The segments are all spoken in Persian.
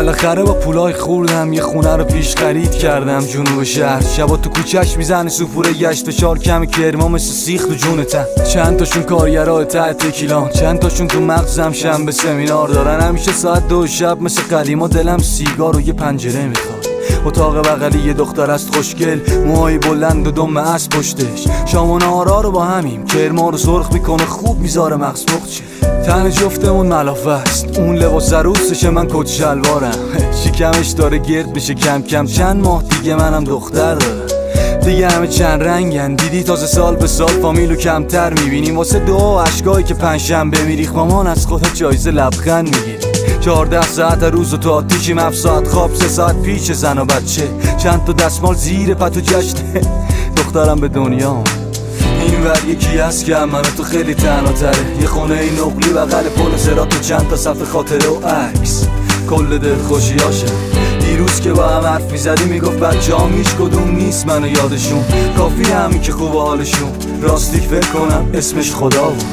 بالاخره با پولای خوردم یه خونه رو پیش خرید کردم جنوب شهر. شبا تو کوچه‌اش میزنه سوپور گشت و شار کم کرما مثل سیخ تو جونتن. چند تاشون کارگرای ته تکیلان، چند تاشون تو مغزم شنبه سمینار دارن. همیشه ساعت 2 شب مثل قدیما دلم سیگار و یه پنجره میخواد. اتاق بغلی یه دختر است خوشگل، موهای بلند و دم اسب پشتش. شام و نهارا رو با همیم، کرما رو سرخ میکنه خوب میذاره مغز مخچه. تن جفتمون ملافه است، اون لباس عروسشه من کت شلوارم. شکمش داره گرد بشه کم کم، چند ماه دیگه منم دختر دارم. دیگه همه چند رنگن، دیدی تازه سال به سال فامیلو کمتر میبینیم. واسه دعا و عشقایی که پنجشنبه میریخ مامان از خودت جایزه لبخند میگیری. 14 ساعت روز و تو آتیشیم، 7 ساعت خواب 3 ساعت پیش زن و بچه. چند تا دستمال زیر پتو جشنه دخترم به دنیا. این ور یکی هست که من تو خیلی تنها تره، یه خونه این نقلی بغل پل صراط و چند تا صفحه خاطره و عکس. کل دل خوشیاشم دیروز که با هم حرف میزدی میگفت بچه‌هام هیچ کدوم نیست منو یادشون. کافی همین که خوب حالشون، راستی فکر کنم اسمش خدا بود.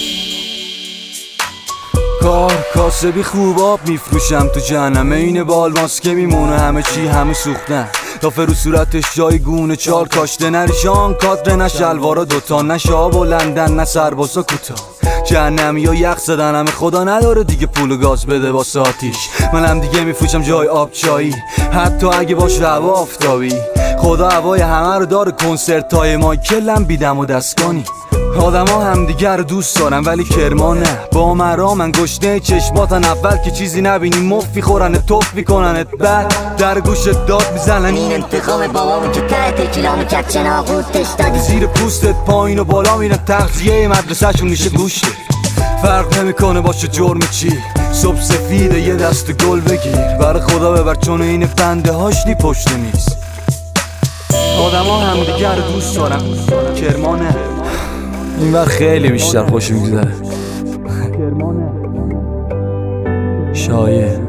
کاسبی خوب آب میفروشم تو جهنم، این بالماس که میمونه همه چی همه سوختن. دافه رو صورتش جای گونه چال کاشته، نریشان کادر نه شلوارا دوتا، نه شاب و لندن نه سربازا کوتاه. جهنمی ها یخ زدن همه، خدا نداره دیگه پول و گاز بده واسه آتیش. منم دیگه میفروشم جای آب چایی، حتی اگه باشه هوا آفتابی. خدا هوای همه رو داره، کنسرت های مایکلم بیدم و دستگانی. آدم ها همدیگر رو دوست دارن ولی کرما نه. با مرا من گشنه چشماتن، اول که چیزی نبینی مفی خورنه توف میکننت، بعد در گوشت داد میزنن این انتقام بابامون که ته تکیلامو کرد چناغوتش دادی. زیر پوستت پایین و بالا میرن، تغذیه مدرسه‌شون میشه گوشت. فرق نمیکنه باشه جرم چی، صبح سفیده یه دست گل بگیر. برای خدا ببر چون این بنده هاش نی پشت میز. آدم ها همدیگر رو دوست دارن، کرما نه. این وقت خیلی بیشتر خوش میگذره. شایعه